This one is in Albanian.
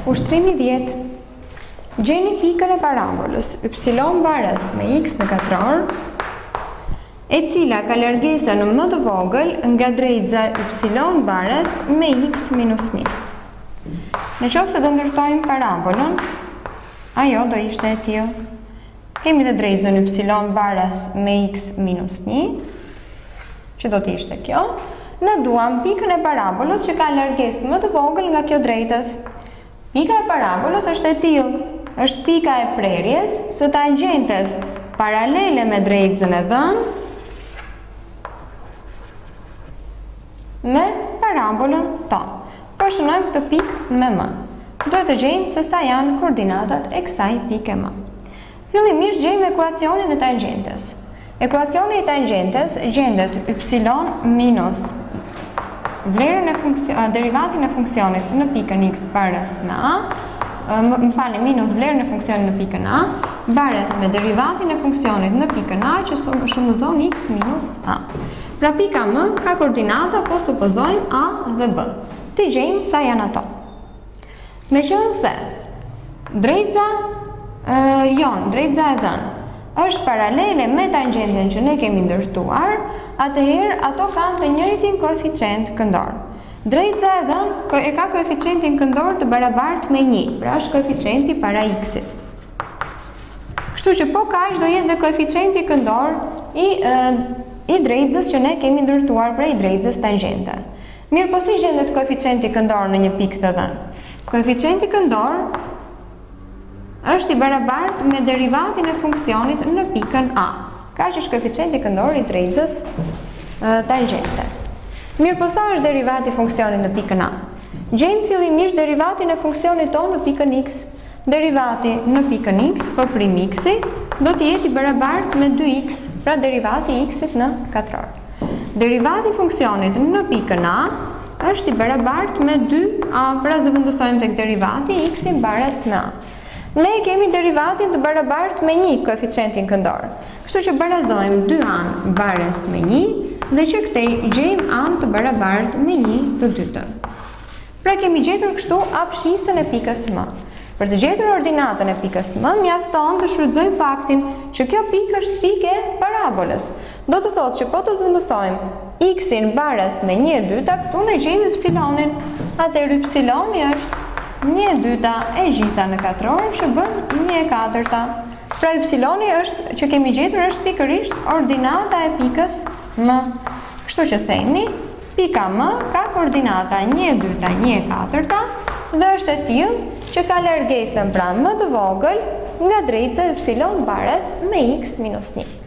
Ushtrimi 10. Gjeni pikën e parabolës y bares me x në katror, e cila ka largesa në më të vogël nga drejtëza y bares me x minus 1. Në qoftë se do ndërtojmë parabolën, ajo do ishte e tillë. Kemi të drejtëzën y bares me x minus 1, që do të ishte kjo. Ne duam pikën e parabolës që ka largesë më të vogël nga kjo drejtës. Pika e parabolës është e tillë, është pika e prerjes së tangjentes paralele me drejtëzën e dhënë me parabolën tonë. Përshënojmë këtë pikë me m. Duhet të gjejmë se sa janë koordinatat e kësaj pike m. Fillimisht gjejmë ekuacionin e tangjentes. Ekuacioni i tangjentes gjendet y minus vlerën e derivatin e funksionit në pikën x bares me a, minus vlerën e funksionit në pikën a, bares me derivatin e funksionit në pikën a që shumëzon x minus a. Pra pika m ka koordinata po supozojmë a dhe b. Të gjejmë sa janë ato. Meqenëse drejtëza drejtëza e dhënë është paralele me tangjenten që ne kemi ndërtuar, atëherë ato kanë të njëjtin koeficient këndor. Drejtëza e dhënë e ka koeficientin këndor të barabartë me 1, pra është koeficienti para x-it. Kështu që po kaq do jetë dhe koeficienti këndor i drejtëzës që ne kemi ndërtuar, pra i drejtëzës tangjente. Mirë, po si gjendet koeficienti këndor në një pikë të dhënë? Koeficienti këndor është i barabartë me derivatin e funksionit në pikën a. Kaq është koeficienti këndor i drejtëzës tangjente. Mirë, po sa është derivati i funksionit në pikën a? Gjejmë fillimisht derivatin e funksionit tonë në pikën x. Derivati në pikën x për prim x-i do të jetë i barabartë me 2x, pra derivati i x-it në katror. Derivati i funksionit në pikën a është i barabartë me 2a, pra zëvendësojmë tek derivati i x-i bares me a. Ne kemi derivatin të barabartë me 1 koeficientin këndor. Kështu që barazojmë 2a bares me 1 dhe që këtej gjejmë a të barabartë me 1 të dytën. Pra kemi gjetur kështu apshisën e pikës m. Për të gjetur ordinatën e pikës m, mjafton të shfrytëzojmë faktin që kjo pikë është pikë e parabolës. Do të thotë që po të zëvendësojmë x-in bares me 1/2, këtu ne gjejmë y-in. Atëherë y-i është 1/2 e gjitha në katror që bën 1/4. Pra y-i është që kemi gjetur është pikërisht ordinata e pikës m. Kështu që themi, pika m ka koordinata 1/2, 1/4 dhe është e tillë që ka largesën pra më të vogël nga drejtëza y bares me x minus 1.